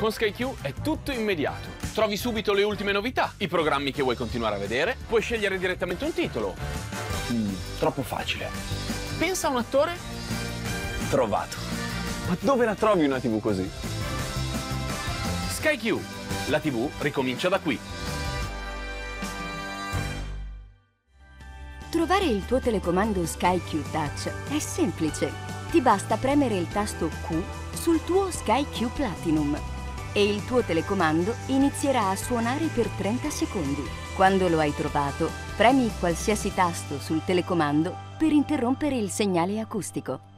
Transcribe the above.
Con SkyQ è tutto immediato. Trovi subito le ultime novità, i programmi che vuoi continuare a vedere, puoi scegliere direttamente un titolo. Troppo facile. Pensa a un attore? Trovato. Ma dove la trovi una TV così? SkyQ. La TV ricomincia da qui. Trovare il tuo telecomando SkyQ Touch è semplice. Ti basta premere il tasto Q sul tuo SkyQ Platinum e il tuo telecomando inizierà a suonare per 30 secondi. Quando lo hai trovato, premi qualsiasi tasto sul telecomando per interrompere il segnale acustico.